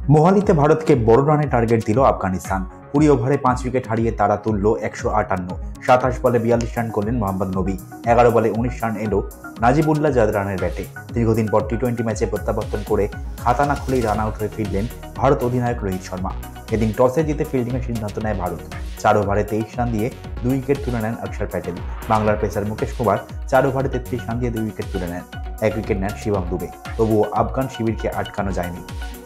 মোহালিতে ভারতকে বড় রানের টার্গেট দিল আফগানিস্তান। ২০ ওভারে ৫ উইকেট হারিয়ে তারা তুলল ১৫৮। ২৭ বলে ৪২ রান করলেন মোহাম্মদ নবী। ১১ বলে ১৯ রান এলো নাজিবুল্লাহ জাদরানের ব্যাটে। দীর্ঘদিন পর টি-20 ম্যাচে প্রত্যাবর্তন করে খাতা না খুলেই রান আউট হয়ে ফিরলেন ভারত অধিনায়ক রোহিত শর্মা। এদিন টসে জিতে ফিল্ডিংয়ের সিদ্ধান্ত নেয় ভারত। ৪ ওভারে ২৩ রান দিয়ে ২ উইকেট তুলে নেন অক্ষর প্যাটেল। বাংলার পেসার মুকেশ কুমার ৪ ওভারে ৩৩ রান দিয়ে ২ উইকেট তুলে নেন। ১ উইকেট নেন শিবম দুবে। তবুও আফগান শিবিরকে আটকানো যায়নি।